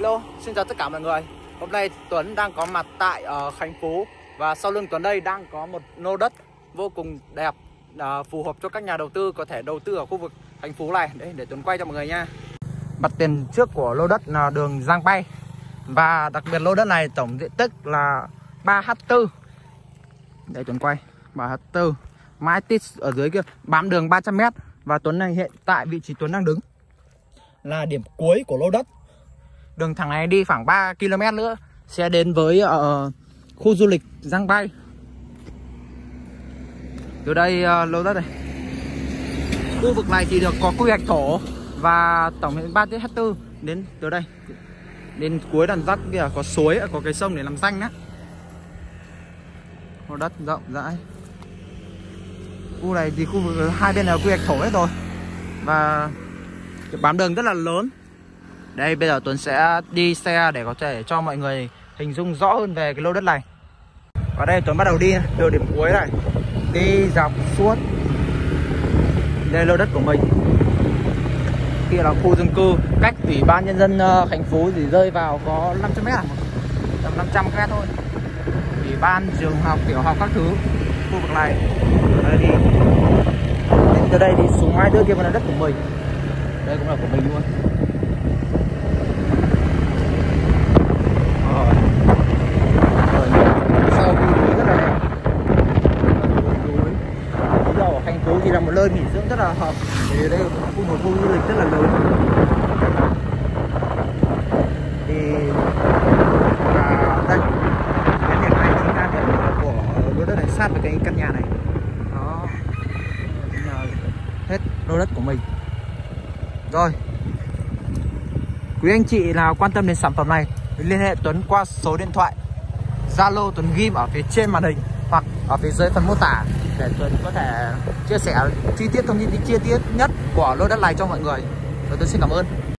Hello, xin chào tất cả mọi người. Hôm nay Tuấn đang có mặt tại Khánh Phú. Và sau lưng Tuấn đây đang có một lô đất vô cùng đẹp, phù hợp cho các nhà đầu tư có thể đầu tư ở khu vực Khánh Phú này. Đấy, để Tuấn quay cho mọi người nha. Mặt tiền trước của lô đất là đường Giang Bay. Và đặc biệt lô đất này tổng diện tích là 3ha4. Đây Tuấn quay 3ha4. Mái tít ở dưới kia bám đường 300m. Và Tuấn này hiện tại vị trí Tuấn đang đứng là điểm cuối của lô đất. Đường thẳng này đi khoảng 3 km nữa sẽ đến với khu du lịch Giang Bay. Từ đây lô đất này, khu vực này thì được có quy hoạch thổ và tổng diện 3ha4 đến từ đây đến cuối đàn dắt kia có suối, có cái sông để làm ranh đó. Lô đất rộng rãi. Khu này thì khu vực hai bên là quy hoạch thổ hết rồi và bám đường rất là lớn. Đây bây giờ Tuấn sẽ đi xe để có thể cho mọi người hình dung rõ hơn về cái lô đất này. Và đây Tuấn bắt đầu đi từ điểm cuối này, đi dọc suốt. Đây lô đất của mình. Kia là khu dân cư, cách Ủy ban Nhân dân Khánh Phú thì rơi vào có 500m à? Tầm 500m thôi. Ủy ban, trường học, tiểu học các thứ. Khu vực này. Đây đi. Từ đây đi xuống hai đứa kia vẫn là đất của mình. Đây cũng là của mình luôn. Sau khi rất là đẹp. Bây giờ ở Khánh Phú thì là một nơi nghỉ dưỡng rất là hợp. Thì đây là một khu du lịch rất là lớn. Thì đây cái điểm này chính là điểm của lô đất này, sát với cái căn nhà này. Đó là hết lô đất của mình. Rồi, quý anh chị nào quan tâm đến sản phẩm này liên hệ Tuấn qua số điện thoại Zalo Tuấn ghim ở phía trên màn hình hoặc ở phía dưới phần mô tả để Tuấn có thể chia sẻ chi tiết thông tin chi tiết nhất của lô đất này cho mọi người. Và Tuấn xin cảm ơn.